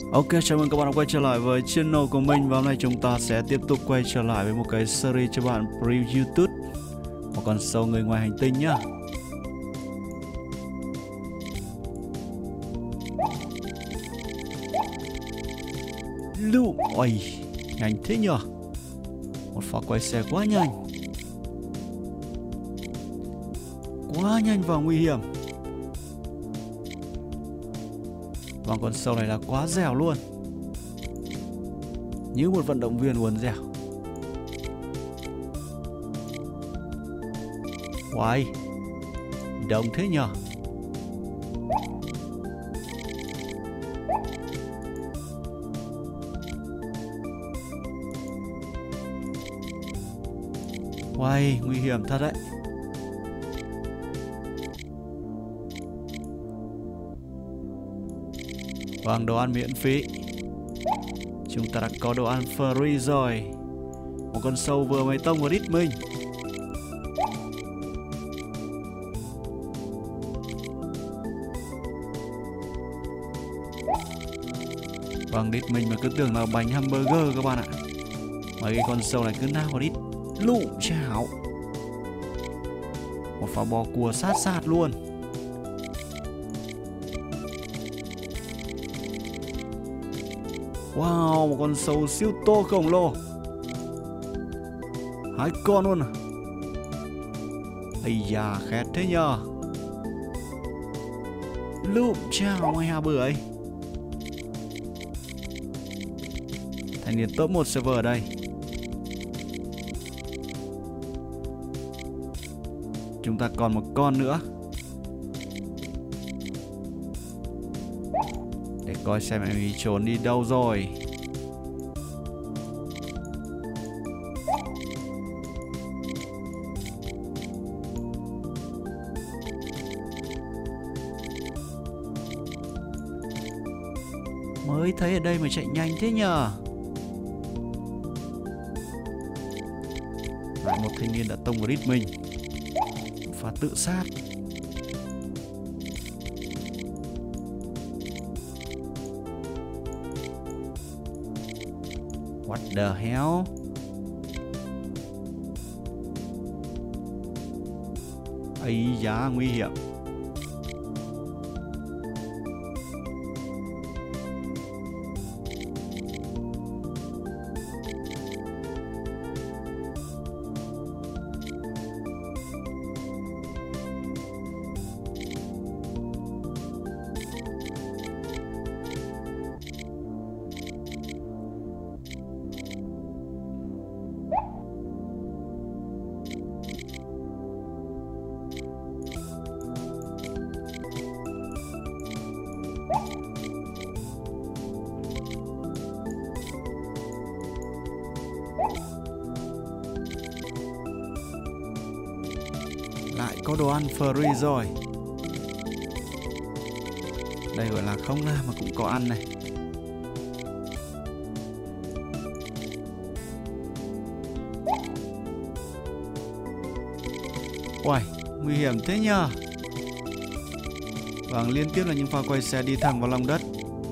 Ok, chào mừng các bạn đã quay trở lại với channel của mình. Và hôm nay chúng ta sẽ tiếp tục quay trở lại với một cái series cho bạn preview YouTube, một con sâu người ngoài hành tinh nhá. Lụ, ôi, nhanh thế nhờ. Một pha quay xe quá nhanh. Quá nhanh và nguy hiểm. Và con sâu này là quá dẻo luôn, như một vận động viên uốn dẻo. Uầy, đông thế nhờ. Uầy, nguy hiểm thật đấy. Vâng, đồ ăn miễn phí. Chúng ta đã có đồ ăn free rồi. Một con sâu vừa mới tông vào đít mình. Vâng, đít mình mà cứ tưởng là bánh hamburger các bạn ạ. Mấy cái con sâu này cứ nao vào đít. Lụ chảo. Một pha bò cua sát luôn. Wow, một con sâu siêu to khổng lồ. 2 con luôn à. Ây da, khét thế nhờ. Lụm chào mày hà bưởi. Thanh niên top 1 server ở đây. Chúng ta còn một con nữa. Để coi xem em ấy trốn đi đâu rồi. Mới thấy ở đây mà chạy nhanh thế nhờ. Lại một thanh niên đã tông vào đít mình. Và tự sát. What the hell? Ây da, nguy hiểm. Lại có đồ ăn free rồi. Đây gọi là không ra mà cũng có ăn này. Uầy, nguy hiểm thế nhờ. Vâng, liên tiếp là những pha quay xe đi thẳng vào lòng đất.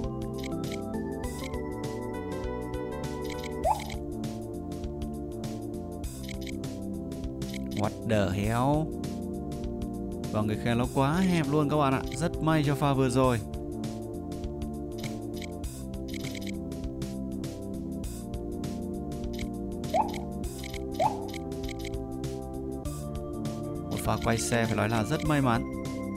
What the hell? Vâng, cái khe nó quá hẹp luôn các bạn ạ. Rất may cho pha vừa rồi. Một pha quay xe phải nói là rất may mắn.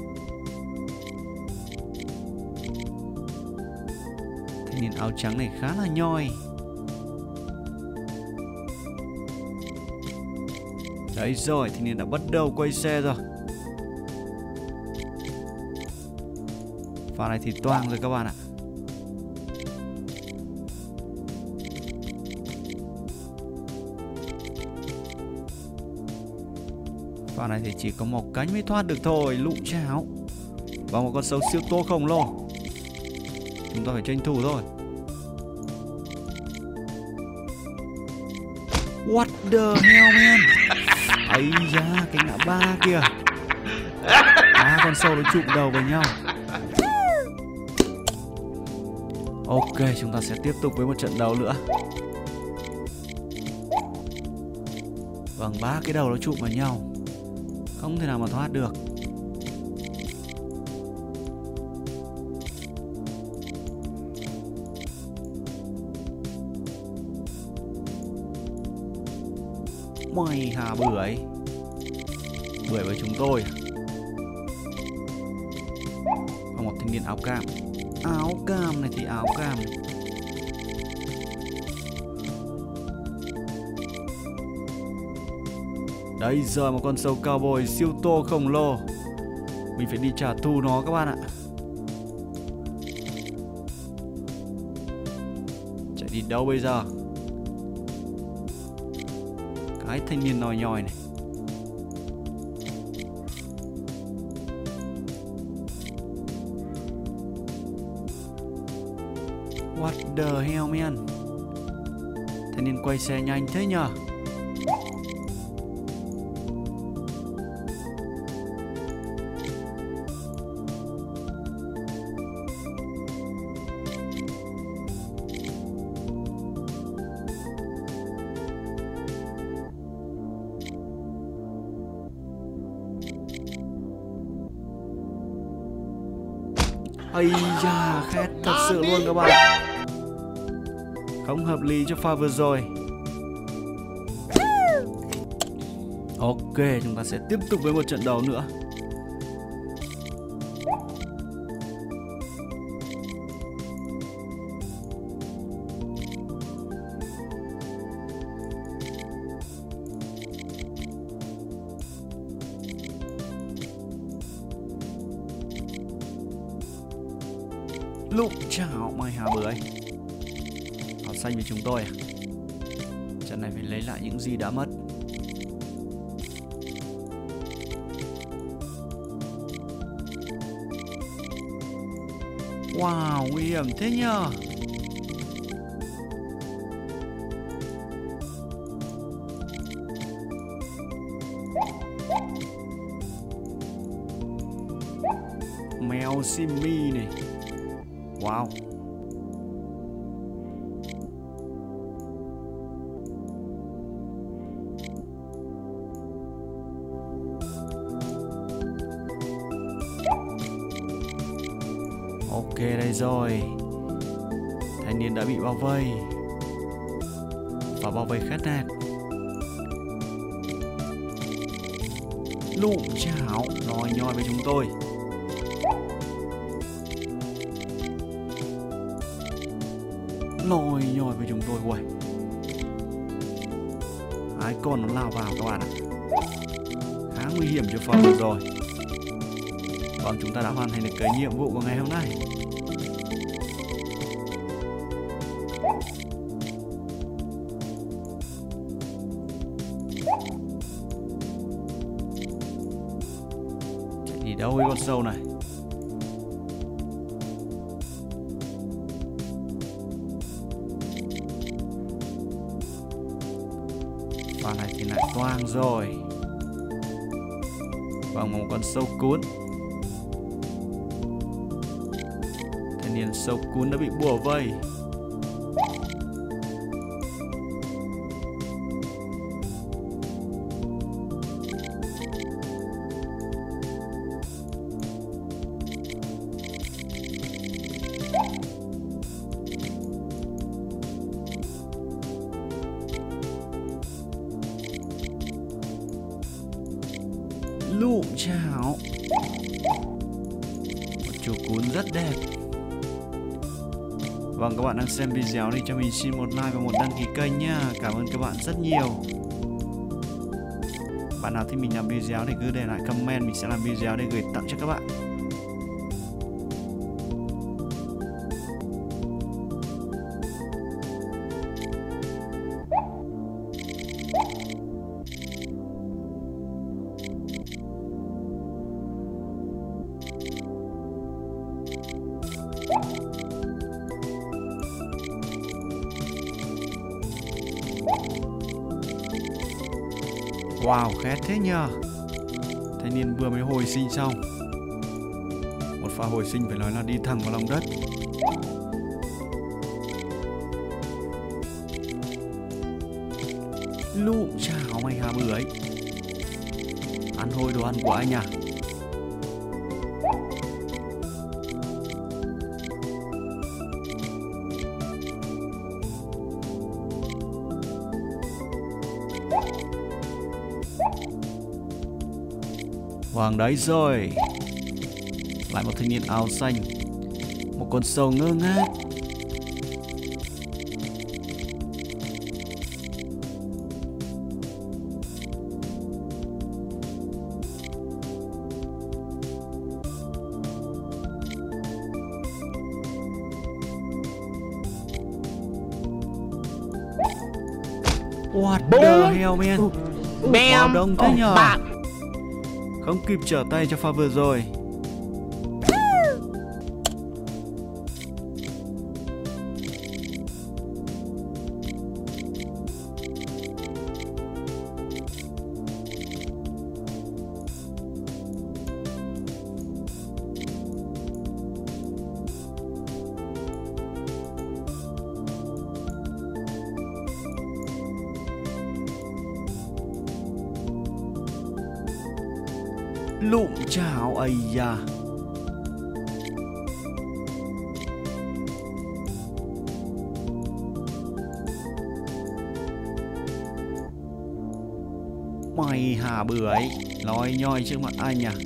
Thanh niên áo trắng này khá là nhoi. Đấy rồi, thanh niên đã bắt đầu quay xe rồi. Pha này thì toang rồi các bạn ạ. Pha này thì chỉ có một cánh mới thoát được thôi. Lụ cháo. Và một con sâu siêu to khổng lồ. Chúng ta phải tranh thủ thôi. What the hell man. Ấy da, cái ngã ba kìa. Con sâu nó chụm đầu vào nhau. Ok, chúng ta sẽ tiếp tục với một trận đấu nữa. Vâng, 3 cái đầu nó chụm vào nhau, không thể nào mà thoát được. Mày hà bưởi với chúng tôi. Và một thanh niên áo cam. Áo cam này thì áo cam này. Đây giờ một con sâu cowboy siêu to khổng lồ. Mình phải đi trả thù nó các bạn ạ. Chạy đi đâu bây giờ? Cái thanh niên nòi nhòi này. What the hell man? Thanh niên quay xe nhanh thế nhờ? Ây da, khét thật sự luôn các bạn. Không hợp lý cho pha vừa rồi. Ok, chúng ta sẽ tiếp tục với một trận đấu nữa. Lụng chảo mày hà bưởi. Họ xanh với chúng tôi à? Trận này phải lấy lại những gì đã mất. Wow, nguy hiểm thế nhờ. Mèo Simmy này. Wow. Ok đây rồi. Thanh niên đã bị bao vây. Và bao vây khét nạt. Lụm chảo lòi nhoi với chúng tôi. Lòi nhoi với chúng tôi. Uầy, hai con nó lao vào các bạn ạ. Khá nguy hiểm cho pha vừa rồi. Vâng, chúng ta đã hoàn thành được cái nhiệm vụ của ngày hôm nay. Chạy đi đâu với con sâu này? Pha này thì lại toang rồi. Vâng, một con sâu cún. Thanh niên sâu cún đã bị bủa vây. Lụm chảo. Một chú cún rất đẹp. Vâng, các bạn đang xem video thì cho mình xin một like và một đăng ký kênh nha. Cảm ơn các bạn rất nhiều. Bạn nào thích mình làm video thì cứ để lại comment, mình sẽ làm video để gửi tặng cho các bạn. Wow, khét thế nhờ. Thanh niên vừa mới hồi sinh xong. Một pha hồi sinh phải nói là đi thẳng vào lòng đất. Lụm chào mày Hà Bưởi. Ăn thôi đồ ăn của anh à. Vàng đấy rồi. Lại một thanh niên áo xanh. Một con sâu ngơ ngác. What the hell man. Bam. Đông thế nhờ. Không kịp trở tay cho pha vừa rồi. Lụm chảo ây da. Mày Hà Bưởi lòi nhoi trước mặt anh à.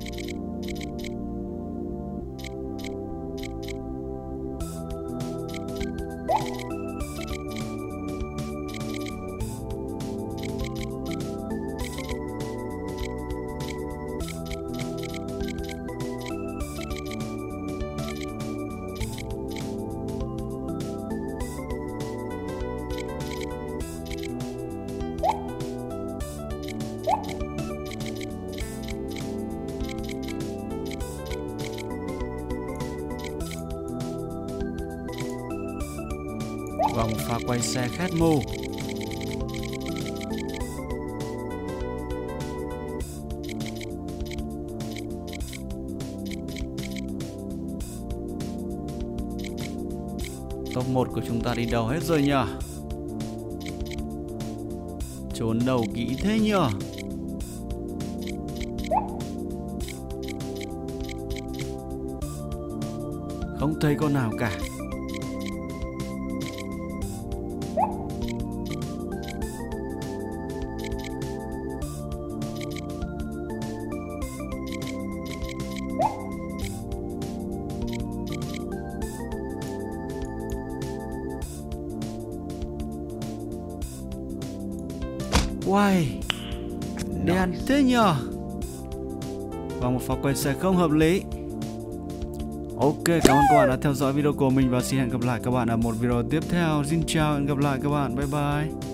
Vòng pha quay xe khét mù. Top 1 của chúng ta đi đâu hết rồi nhỉ? Trốn đầu kỹ thế nhỉ? Không thấy con nào cả. Uầy, đen thế nhờ. Và một pha quay xe không hợp lý. Ok, cảm ơn các bạn đã theo dõi video của mình và xin hẹn gặp lại các bạn ở một video tiếp theo. Xin chào và hẹn gặp lại các bạn. Bye bye.